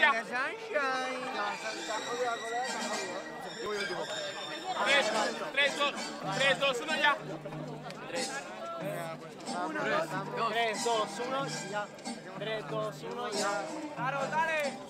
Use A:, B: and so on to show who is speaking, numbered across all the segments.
A: ya. 3, 2, 1 ya.
B: 3, 2, 1 y ya. 3, 2, 1 y ya.
A: Claro, dale.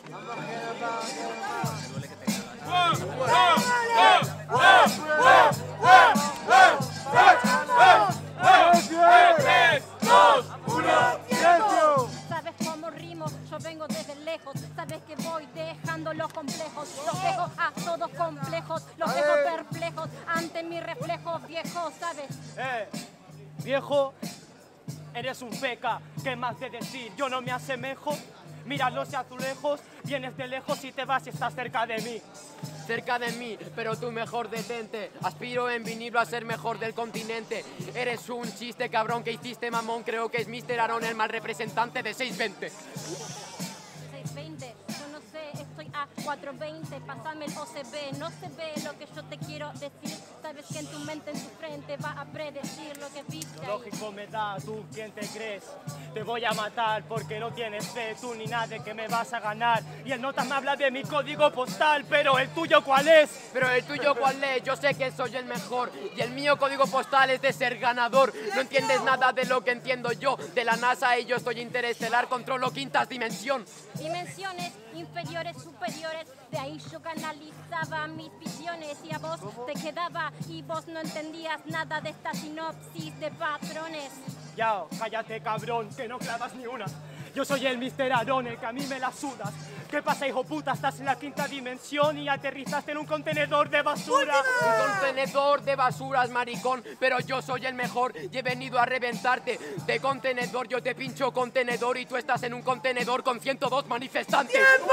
C: Sabes cómo rimo, yo vengo desde lejos. Sabes que voy dejando los complejos. Los dejo a todos complejos. Los dejo perplejos ante mi reflejo viejo, ¿sabes?
B: Viejo, eres un feca. ¿Qué más de decir? Yo no me asemejo. Mira los azulejos, vienes de lejos y te vas y estás cerca de mí.
D: Cerca de mí, pero tú mejor detente. Aspiro en vinilo a ser mejor del continente. Eres un chiste cabrón que hiciste, mamón. Creo que es Mr. Aaron el mal representante de 620.
C: 620, yo no sé, estoy a 420. Pásame el OCB, no se ve lo que yo te quiero decir. Sabes que en tu mente, en tu frente va a predecir lo que viste.
B: Lógico me da, ¿tú quién te crees? Te voy a matar porque no tienes fe, tú ni nada que me vas a ganar. Y el nota me habla de mi código postal, pero ¿el tuyo cuál es?
D: Pero el tuyo cuál es, yo sé que soy el mejor. Y el mío código postal es de ser ganador. No entiendes nada de lo que entiendo yo. De la NASA y yo estoy interestelar, controlo quintas dimensión.
C: Dimensiones inferiores, superiores, de ahí yo canalizaba mis visiones y a vos te quedaba y vos no entendías nada de esta sinopsis de patrones.
B: Ya, cállate cabrón, que no clavas ni una. Yo soy el Mr. Aaron, el que a mí me la sudas. ¿Qué pasa, hijo puta? Estás en la quinta dimensión y aterrizaste en un contenedor de basura.
D: Un contenedor de basuras, maricón, pero yo soy el mejor y he venido a reventarte. De contenedor yo te pincho contenedor y tú estás en un contenedor con 102 manifestantes.
E: ¡Tiempo!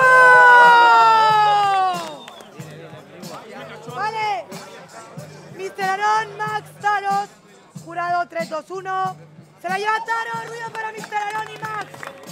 E: Vale. Mr. Aaron, Max, Taros. Jurado 3, 2, 1. Se la lleva Taros. Ruido para Mr. Aaron y Max.